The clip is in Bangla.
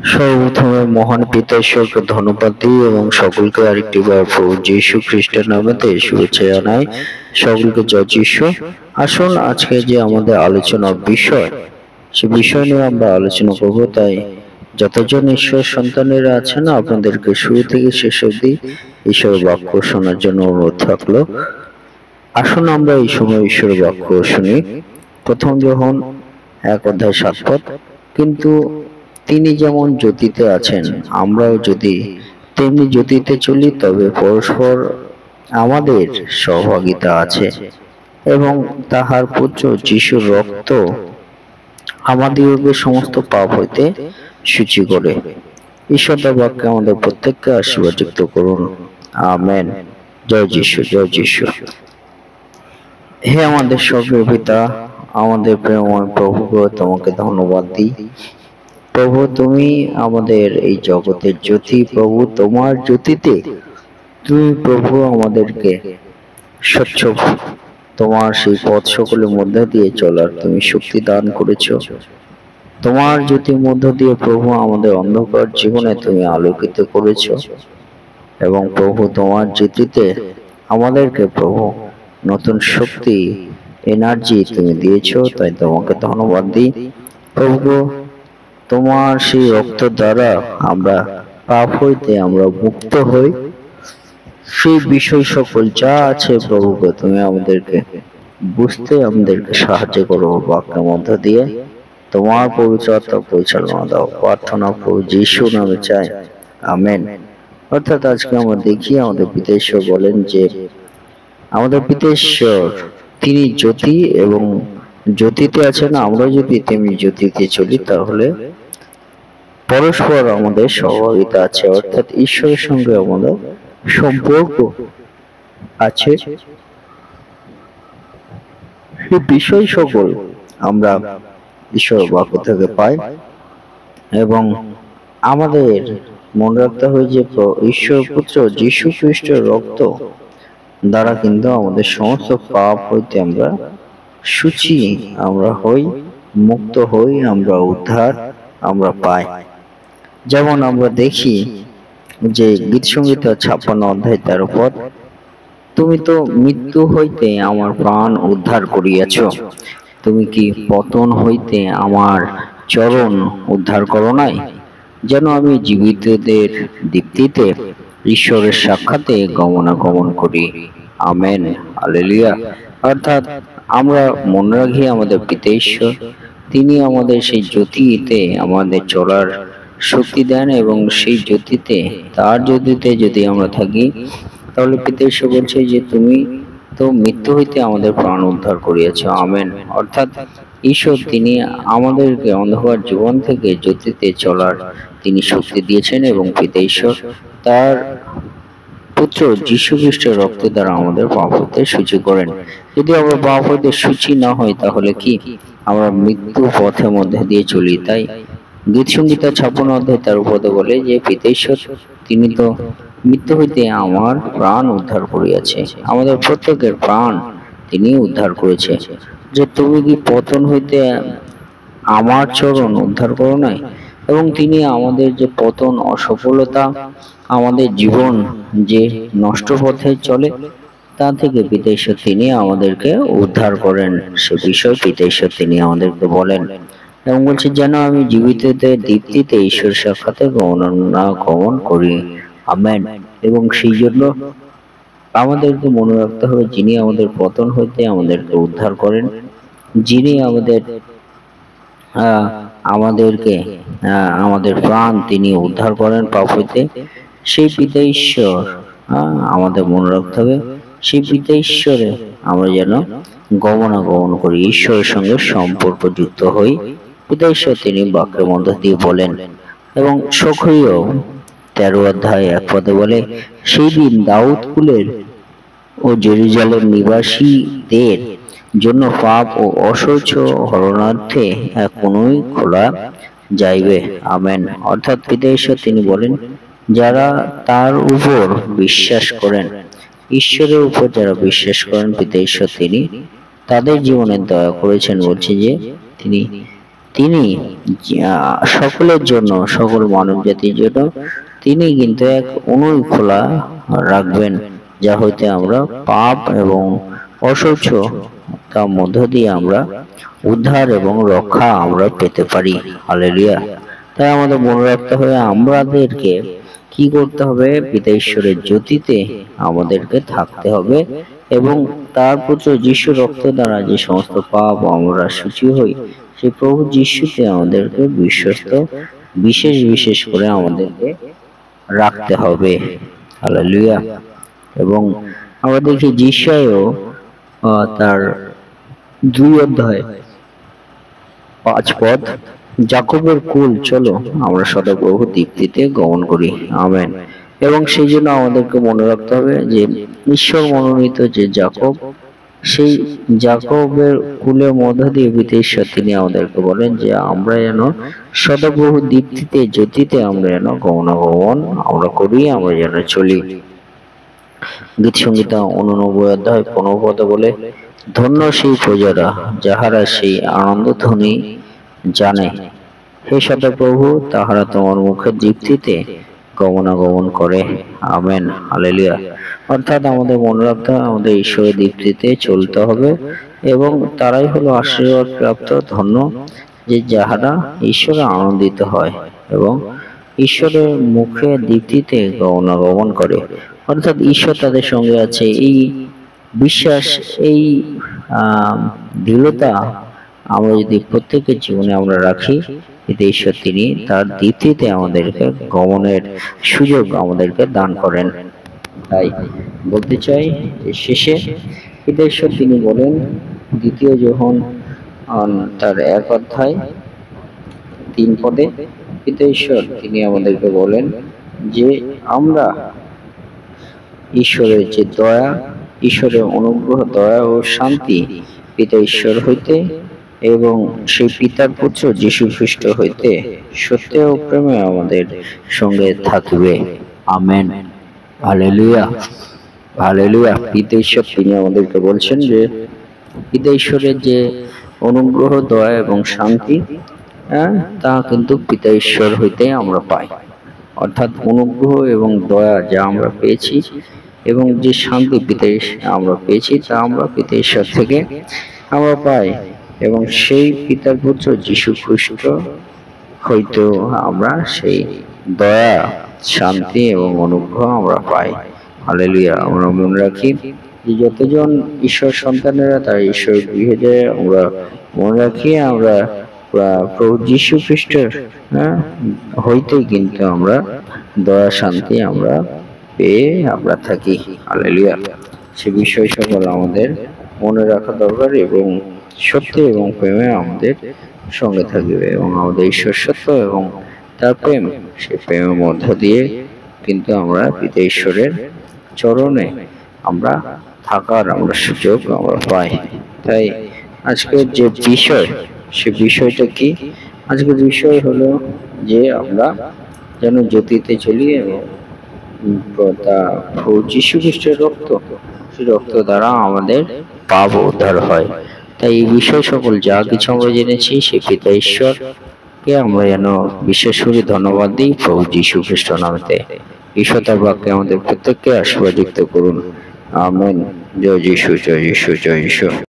সর্বপ্রথমে মহান পিতা ঈশ্বরকে ধন্যবাদ দিই এবং সকলকে আরেকটি বার প্রভু যীশু খ্রিস্টের নামেতে শুভেচ্ছা জানাই। সকলকে জয় যীশু। আসুন আজকে যে আমাদের আলোচনার বিষয়, সে বিষয় নিয়ে আমরা আলোচনা করব। তাই যতজন ঈশ্বর সন্তানেরা আছেন আপনাদেরকে শুরু থেকে শেষ অবধি ঈশ্বর বাক্য শোনার জন্য অনুরোধ থাকলো। আসুন আমরা এই সময় ঈশ্বর বাক্য শুনি। প্রথম যোহন 1:7। কিন্তু তিনি যেমন জ্যোতিতে আছেন, আমরাও যদি তেমনি জ্যোতিতে চলি, তবে পরস্পর আমাদের সহভাগিতা আছে এবং তাহার পুত্র যিশুর রক্ত আমাদিগকে সমস্ত পাপ হইতে সূচি করে। ঈশ্বর তার বাক্যে আমাদের প্রত্যেককে আশীর্বাদযুক্ত করুন। আমেন। জয় যিশু, জয় যিশু। হে আমাদের স্বর্গীয় পিতা, আমাদের প্রেমময় প্রভু, তোমাকে ধন্যবাদ দিই। প্রভু, তুমি আমাদের এই জগতের জ্যোতি। প্রভু, তোমার জ্যোতিতে তুমি প্রভু আমাদেরকে স্বচ্ছ তোমার সেই পথ সকলের মধ্যে দিয়ে চলার তুমি শক্তি দান করেছ। তোমার জ্যোতির মধ্য দিয়ে প্রভু আমাদের অন্ধকার জীবনে তুমি আলোকিত করেছ এবং প্রভু তোমার জ্যোতিতে আমাদেরকে প্রভু নতুন শক্তি, এনার্জি তুমি দিয়েছ। তাই তোমাকে ধন্যবাদ দিই। প্রভু, তোমার সেই রক্ত দ্বারা আমরা পাপ হইতে আমরা মুক্ত হই। সেই বিষয় সকল যা আছে প্রভুকে তুমি আমাদেরকে বুঝতে আমাদেরকে সাহায্য করো বাক্যের মধ্য দিয়ে। তোমার পবিত্র আত্মা পরিচালনা দাও। প্রার্থনা প্রভু যিশু নামে চাই, আমেন। অর্থাৎ আজকে আমরা দেখি আমাদের পিতা ঈশ্বর বলেন যে আমাদের পিতা ঈশ্বর তিনি জ্যোতি এবং জ্যোতিতে আছেন। আমরা যদি তেমনি জ্যোতিতে চলি, তাহলে পরস্পর আমাদের সহভাগিতা আছে, অর্থাৎ ঈশ্বরের সঙ্গে আমাদের সম্পর্ক আছে। সেই বিষয় সকল আমরা ঈশ্বর বাক্য থেকে পাই এবং আমাদের মনে রাখতে হয় যে ঈশ্বর পুত্র যীশু খ্রিস্টের রক্ত দ্বারা কিন্তু আমাদের সমস্ত পাপ হইতে আমরা সূচি আমরা হই, মুক্ত হই, আমরা উদ্ধার আমরা পাই। যেমন আমরা দেখি যে গীত সংগীত 56:13, তুমি তো মৃত্যু হইতে আমার প্রাণ উদ্ধার করিয়াছ, তুমি কি পতন হইতে আমার চরণ উদ্ধার করো নাই, যেন আমি জীবিতদের দীপ্তিতে ঈশ্বরের সাক্ষাতে গমনাগমন করি। আমেন, হালেলুয়া। অর্থাৎ আমরা মনে রাখি আমাদের পিতা ঈশ্বর তিনি আমাদের সেই জ্যোতিতে আমাদের চলার শক্তি দেন এবং সেই জ্যোতিতে, তার জ্যোতিতে যদি আমরা থাকি, তাহলে পিতা ঈশ্বর বলছে যে তুমি তো মৃত্যু হইতে আমাদের প্রাণ উদ্ধার করিয়াছ। আমেন। অর্থাৎ ঈশ্বর তিনি আমাদেরকে অন্ধকার জীবন থেকে জ্যোতিতে চলার তিনি শক্তি দিয়েছেন এবং পিতা ঈশ্বর তার পুত্র যীশু খ্রিস্টের রক্তের দ্বারা আমাদের পাপ হইতে সূচি করেন। যদি আমরা পাপ হইতে সূচি না হই, তাহলে কি আমরা মৃত্যু পথের মধ্যে দিয়ে চলি। তাই গীত সংগীতা 56:13 বলে যে পিতা ঈশ্বর তিনি তো মৃত্যু হইতে আমার প্রাণ উদ্ধার করিয়াছে, আমাদের প্রত্যেকের প্রাণ তিনি উদ্ধার করেছে। যে তুমি কি পতন হইতে আমার চরণ উদ্ধার করো নাই, এবং তিনি আমাদের যে পতন, অসফলতা, আমাদের জীবন যে নষ্ট পথে চলে, তা থেকে পিতা ঈশ্বর তিনি আমাদেরকে উদ্ধার করেন। সে বিষয় পিতা ঈশ্বর তিনি আমাদেরকে বলেন এবং বলছে যেন আমি জীবিতদের দীপ্তিতে ঈশ্বর সাক্ষাতে গমন করি। আমেন। এবং সেই জন্য আমাদেরকে মনে রাখতে হবে যিনি আমাদের পতন হইতে আমাদেরকে উদ্ধার করেন, যিনি আমাদেরকে আমাদের প্রাণ তিনি উদ্ধার করেন পাপ হইতে, সেই পিতা ঈশ্বর আমাদের মনে রাখতে হবে। সেই পিতা ঈশ্বরে আমরা যেন গমনাগমন করি, ঈশ্বরের সঙ্গে সম্পর্ক যুক্ত হই। পিতা ঈশ্বর তিনি বাক্যের মধ্য দিয়ে বলেন এবং সক্রিয় 13:1 বলে, সেই দিন দাউদ কুলের ও জেরুজালেম নিবাসীদের জন্য পাপ ও অশৌচ হরণার্থে কোনই খোলা যাইবে। আমেন। অর্থাৎ পিতা ঈশ্বর তিনি বলেন যারা তার উপর বিশ্বাস করেন, ঈশ্বরের উপর যারা বিশ্বাস করেন, পিতা ঈশ্বর তিনি তাদের জীবনে দয়া করেছেন। বলছে যে তিনি তিনি সকলের জন্য, সকল মানব জাতির জন্য তিনি কিন্তু এক অনুই খোলা রাখবেন, যা হইতে আমরা পাপ এবং অসহ্য তার মধ্য দিয়ে আমরা উদ্ধার এবং রক্ষা আমরা পেতে পারি। হালেলুয়া। তাই আমাদের মনে রাখতে হবে আমাদেরকে কি করতে হবে, পিতা ঈশ্বরের জ্যোতিতে আমাদেরকে থাকতে হবে এবং তার পুত্র যিশুর রক্ত দ্বারা যে সমস্ত পাপ আমরা সূচি হই, সেই প্রভু যিশুতে আমাদেরকে বিশ্বস্ত বিশেষ বিশেষ করে আমাদেরকে রাখতে হবে। হালেলুয়া। এবং আমরা দেখি যিশায়ও তার 2 অধ্যায় 5 পদ, যাকবের কুল চলো আমরা সদাপ্রভু দীপ্তিতে গমন করি। আমেন। এবং সেই জন্য আমাদেরকে মনে রাখতে হবে যে ঈশ্বর মনোনীত যে যাকব, সেই যাকবের কুলের মধ্য দিয়ে পিতা ঈশ্বর তিনি আমাদেরকে বলেন যে আমরা যেন সদাপ্রভু দীপ্তিতে জ্যোতিতে আমরা যেন গমনাগমন আমরা করি, আমরা যেন চলি। গীত সংহিতা 89 অধ্যায় 15 পদে বলে, ধন্য সেই প্রজারা যাহারা সেই আনন্দ ধ্বনি জানে, হে সদাপ্রভু তাহারা তোমার মুখের দীপ্তিতে গমনাগমন করে। আমেন। হালেলুয়া। অর্থাৎ আমাদের মনে রাখতে হবে আমাদের ঈশ্বরের দীপ্তিতে চলতে হবে এবং তারাই হলো আশীর্বাদ প্রাপ্ত, ধন্য যে যাহারা ঈশ্বরে আনন্দিত হয় এবং ঈশ্বরের মুখে দীপ্তিতে গমনাগমন করে। অর্থাৎ ঈশ্বর তাদের সঙ্গে আছে, এই বিশ্বাস, এই দৃঢ়তা আমরা যদি প্রত্যেকের জীবনে আমরা রাখি, এতে ঈশ্বর তিনি তার দীপ্তিতে আমাদেরকে গমনের সুযোগ আমাদেরকে দান করেন। তাই বলতে চাই যে শেষে পিতা ঈশ্বর তিনি বলেন, 2 যোহন তার 1 অধ্যায় 3 পদে পিতা ঈশ্বর তিনি আমাদেরকে বলেন যে আমরা ঈশ্বরের যে দয়া, ঈশ্বরের অনুগ্রহ, দয়া ও শান্তি পিতা ঈশ্বর হইতে এবং সেই পিতার পুত্র যীশু খ্রিস্ট হইতে সত্য ও প্রেমে আমাদের সঙ্গে থাকিবে। আমেন। হালেলুয়া। হালেলুয়া। পিতা ঈশ্বর তিনি আমাদেরকে বলছেন যে পিতা ঈশ্বরের যে অনুগ্রহ, দয়া এবং শান্তি, তা কিন্তু পিতা ঈশ্বর হইতে আমরা পাই। অর্থাৎ অনুগ্রহ এবং দয়া যা আমরা পেয়েছি এবং যে শান্তি পিতা আমরা পেয়েছি, তা আমরা পিতা ঈশ্বর থেকে আমরা পাই এবং সেই পিতার পুত্র যীশু খ্রিস্ট হইতেও আমরা সেই দয়া, শান্তি এবং অনুগ্রহ আমরা পাই। হালেলুয়া। আমরা মনে রাখি যে যতজন ঈশ্বর সন্তানেরা তারা ঈশ্বর গৃহে যায়, আমরা মনে রাখি আমরা প্রভু যীশু খ্রিস্টের হইতে কিন্তু আমরা দয়া, শান্তি আমরা পেয়ে আমরা থাকি। হালেলুয়া। সে বিষয় সকল আমাদের মনে রাখা দরকার এবং সত্য এবং প্রেমে আমাদের সঙ্গে থাকবে এবং আমাদের ঈশ্বর সত্য এবং তার প্রেম, সে প্রেমের মধ্য দিয়ে কিন্তু আমরা পিতা ঈশ্বরের চরণে আমরা থাকার আমরা সুযোগ আমরা পাই। তাই আজকের যে বিষয়, সে বিষয়টা কি? আজকের বিষয় হলো যে আমরা যেন জ্যোতিতে চলি এবং যীশু খ্রিস্টের রক্ত, সেই রক্ত দ্বারা আমাদের পাপ উদ্ধার হয়। তাই এই বিষয় সকল যা কিছু আমরা জেনেছি, সেই পিতা ঈশ্বরকে আমরা যেন বিশেষ করে ধন্যবাদ দিই প্রভু যীশু খ্রিস্ট নামেতে। ঈশ্বর তার বাক্যে আমাদের প্রত্যেককে আশীর্বাদ যুক্ত করুন। আমেন। জয় যীশু, জয় যীশু, জয় যীশু।